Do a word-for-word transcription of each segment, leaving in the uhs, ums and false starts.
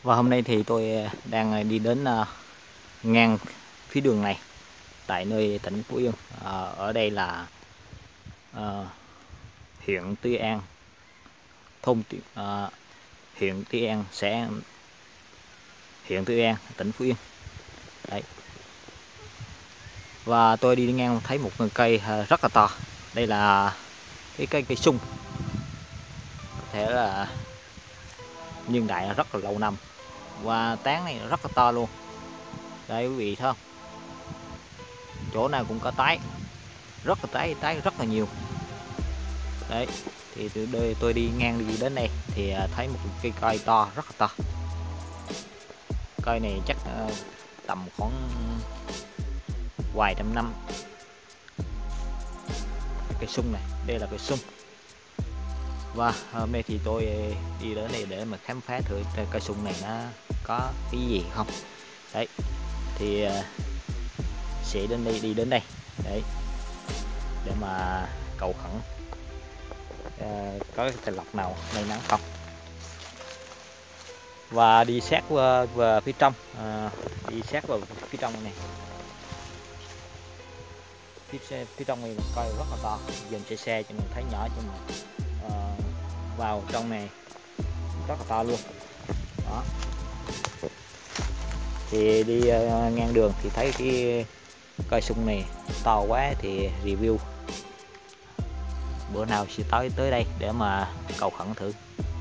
Và hôm nay thì tôi đang đi đến uh, ngang phía đường này tại nơi tỉnh Phú Yên. Uh, ở đây là uh, huyện Tuy An, thôn uh, huyện Tuy An, xã huyện Tuy An, tỉnh Phú Yên. Đấy. Và tôi đi ngang thấy một cây rất là to. Đây là cái cây cây sung, có thể là niên đại rất là lâu năm, và tán này rất là to luôn. Đây quý vị thấy không? Chỗ nào cũng có tái, rất là tái tái rất là nhiều. Đấy, thì từ đây tôi đi ngang đi đến đây thì thấy một cây cây to, rất là to. Cây này chắc tầm khoảng vài trăm năm. Cây sung này, đây là cây sung. Và hôm nay thì tôi đi đến đây để mà khám phá thử cây sung này nó có cái gì không. Đấy, thì sẽ đến đây đi đến đây đấy để mà cầu khẩn uh, có cái tài lộc nào may mắn không. Và đi sát vào, vào phía trong, uh, đi sát vào phía trong này, phía, phía trong này coi rất là to, dừng xe xe cho mình thấy nhỏ, nhưng mà uh, vào trong này rất là to luôn. Đó, thì đi uh, ngang đường thì thấy cái cây sung này to quá thì review, bữa nào sẽ tới tới đây để mà cầu khẩn thử.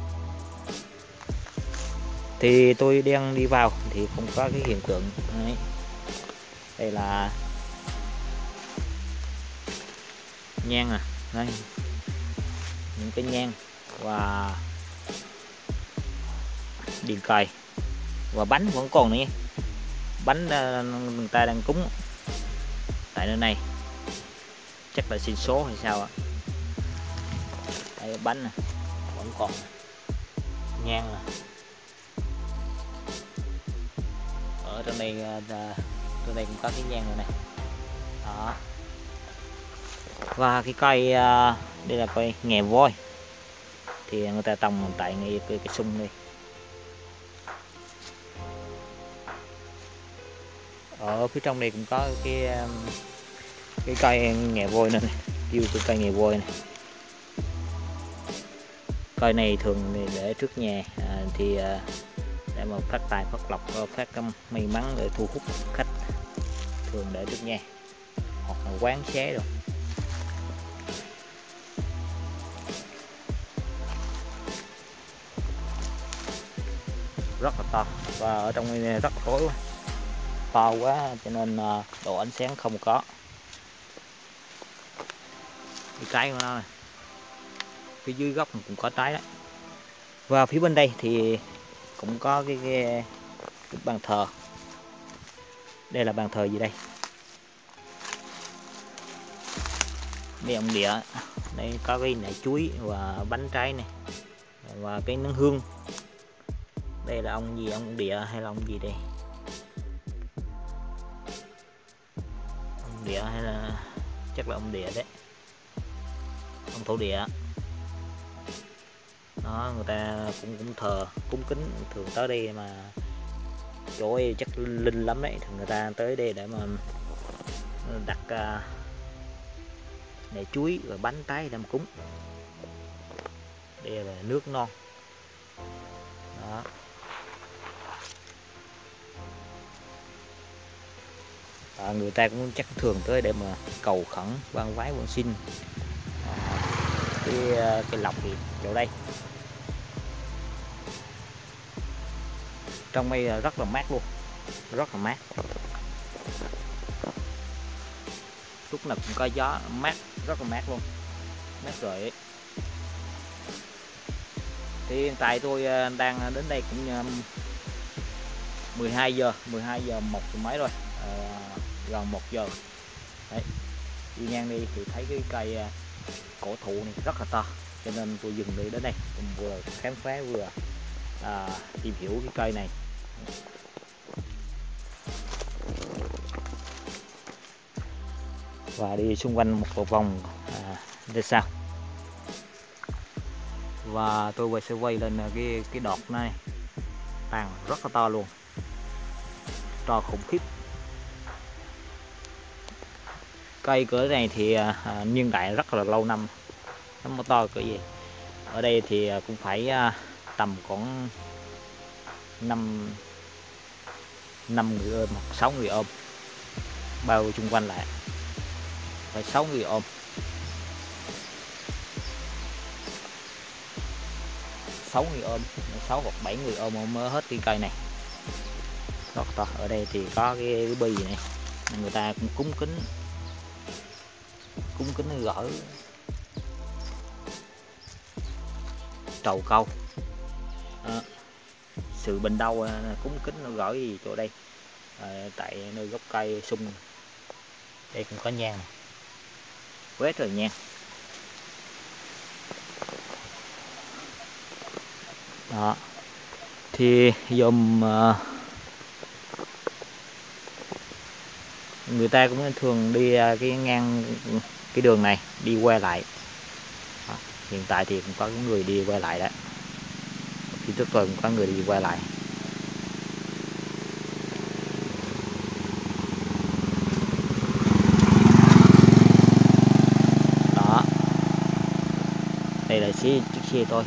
Thì tôi đang đi vào thì không có cái hiện tượng đấy. Đây là nhang à, đây những cái nhang và điện cày, và bánh vẫn còn nữa. Bánh người ta đang cúng tại nơi này, chắc là xin số hay sao ạ. Đây, bánh này vẫn còn, nhang này. Ở trong đây, trong đây cũng có cái nhang rồi này. Đó. Và cái cây đây là cây nghè voi, thì người ta trồng tại ngay cái, cái sung đây. Ở phía trong đây cũng có cái cái cây nghè voi này, kêu cái cây nghè voi này. Cây này thường để trước nhà, à, thì à, để mà phát tài phát lộc, phát may mắn để thu hút khách, thường để trước nhà hoặc là quán xé rồi. Rất là to, và ở trong này rất tối quá, to quá cho nên độ ánh sáng không có. Cái trái của nó này, phía dưới gốc cũng có trái đấy. Và phía bên đây thì cũng có cái, cái, cái bàn thờ. Đây là bàn thờ gì đây? Đây ông địa, đây có cái nải chuối và bánh trái này, và cái nén hương. Đây là ông gì, ông địa hay là ông gì đây? Ông địa hay là chắc là ông địa đấy, ông thổ địa. Đó, người ta cũng cũng thờ cúng kính, thường tới đây mà chỗ ấy chắc linh lắm đấy, thì người ta tới đây để mà đặt uh, để chuối và bánh trái để mà cúng. Đây là nước non. Đó. À, người ta cũng chắc thường tới để mà cầu khẩn van vái van xin à, cái cái lộc thì chỗ đây. Trong đây rất là mát luôn, rất là mát, lúc nào cũng có gió mát, rất là mát luôn, mát rồi ấy. Thì hiện tại tôi đang đến đây cũng mười hai giờ mười hai giờ một mấy rồi, à, gần một giờ. Đấy, đi ngang đi thì thấy cái cây cổ thụ này rất là to, cho nên tôi dừng đi đến đây vừa khám phá vừa à, tìm hiểu cái cây này. Và đi xung quanh một vòng à, để sao. Và tôi sẽ quay lên cái cái đọt này tàn rất là to luôn, to khủng khiếp. Cây cỡ này thì à, niên đại rất là lâu năm, nó mới to cỡ gì. Ở đây thì cũng phải à, tầm khoảng năm năm người ôm hoặc sáu người ôm bao chung quanh lại, phải sáu người ôm. Sáu người ôm, sáu hoặc bảy người ôm mới hết cái cây này. Rất to. Ở đây thì có cái, cái bi này, người ta cũng cúng kính cúng kính gỡ trầu câu. À, sự bình đau cúng kính nó gửi gì chỗ đây. À, tại nơi gốc cây sung đây cũng có nhang này, quét rồi nhang. Đó thì dùm uh, người ta cũng thường đi uh, cái ngang cái đường này đi qua lại. Đó, hiện tại thì cũng có người đi qua lại đấy, khi trước tôi cũng có người đi qua lại. Đó, đây là xe chiếc xe tôi.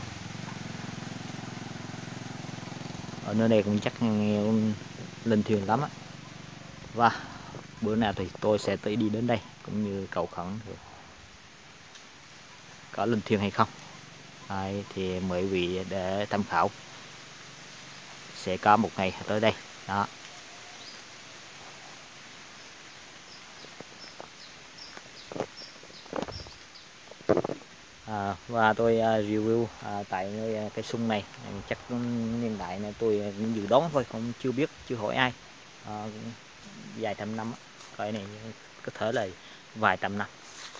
Ở nơi này cũng chắc lên thuyền lắm á. Và bữa nào thì tôi sẽ tới đi đến đây cũng như cầu khẩn có lên thuyền hay không. Đấy, thì mời quý vị để tham khảo. Sẽ có một ngày tới đây. Đó. À, và tôi uh, review uh, tại nơi uh, cây sung này. Chắc niên đại này tôi uh, dự đoán thôi, không chưa biết, chưa hỏi ai. Uh, vài trăm năm, cây này có thể là vài trăm năm.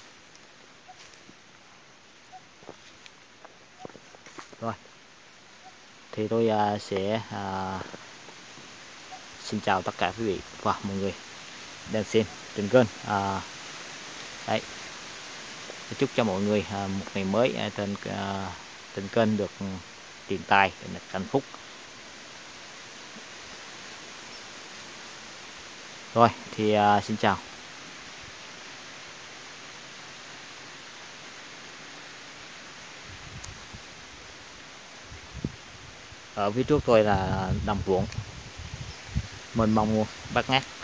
Rồi thì tôi uh, sẽ uh, xin chào tất cả quý vị và mọi người đang xem trên kênh. Uh, đấy, chúc cho mọi người uh, một ngày mới uh, trên uh, trên kênh được tiền tài, được hạnh phúc. Rồi thì uh, xin chào. Ở phía trước tôi là đồng ruộng mênh mông luôn, bát ngát.